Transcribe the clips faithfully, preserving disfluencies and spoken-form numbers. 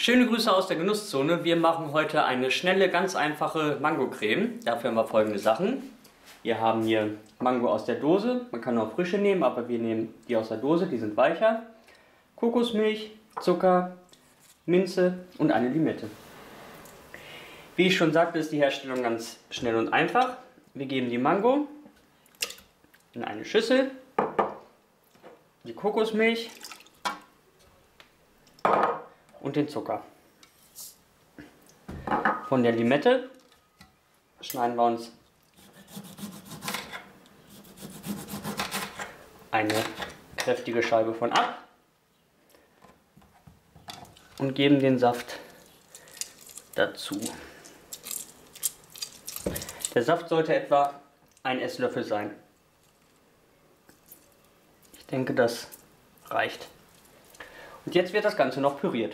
Schöne Grüße aus der Genusszone. Wir machen heute eine schnelle, ganz einfache Mango-Creme. Dafür haben wir folgende Sachen. Wir haben hier Mango aus der Dose. Man kann auch frische nehmen, aber wir nehmen die aus der Dose, die sind weicher. Kokosmilch, Zucker, Minze und eine Limette. Wie ich schon sagte, ist die Herstellung ganz schnell und einfach. Wir geben die Mango in eine Schüssel, die Kokosmilch und den Zucker. Von der Limette schneiden wir uns eine kräftige Scheibe von ab und geben den Saft dazu. Der Saft sollte etwa ein Esslöffel sein. Ich denke, das reicht. Und jetzt wird das Ganze noch püriert.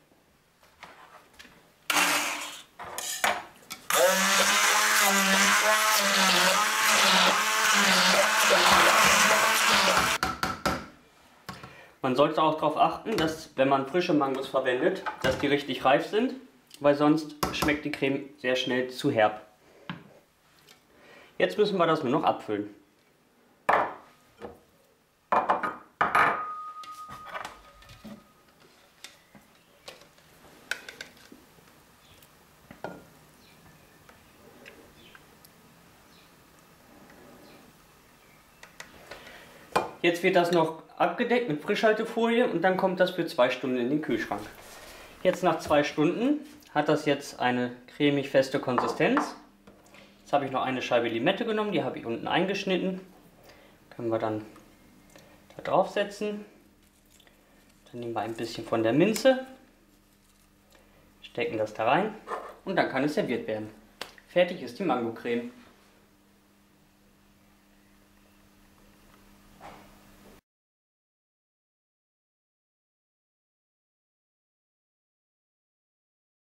Man sollte auch darauf achten, dass, wenn man frische Mangos verwendet, dass die richtig reif sind, weil sonst schmeckt die Creme sehr schnell zu herb. Jetzt müssen wir das nur noch abfüllen. Jetzt wird das noch abgedeckt mit Frischhaltefolie und dann kommt das für zwei Stunden in den Kühlschrank. Jetzt nach zwei Stunden hat das jetzt eine cremig feste Konsistenz. Jetzt habe ich noch eine Scheibe Limette genommen, die habe ich unten eingeschnitten. Können wir dann da drauf setzen. Dann nehmen wir ein bisschen von der Minze, stecken das da rein und dann kann es serviert werden. Fertig ist die Mango-Creme.